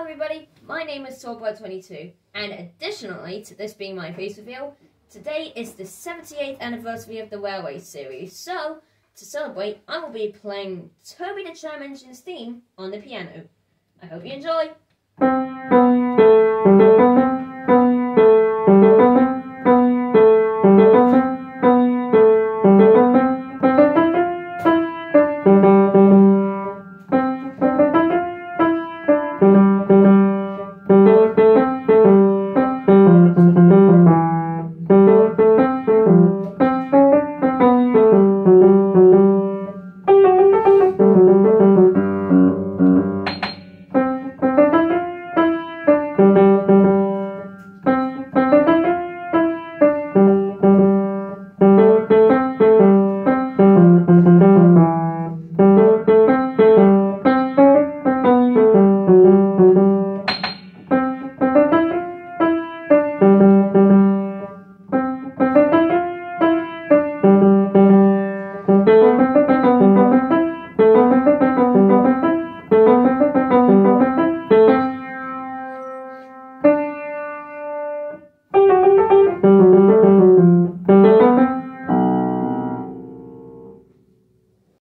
everybody, my name is Toby22, and additionally to this being my face reveal, today is the 78th anniversary of the Railway series, so to celebrate I will be playing Toby the Tram Engine's theme on the piano. I hope you enjoy!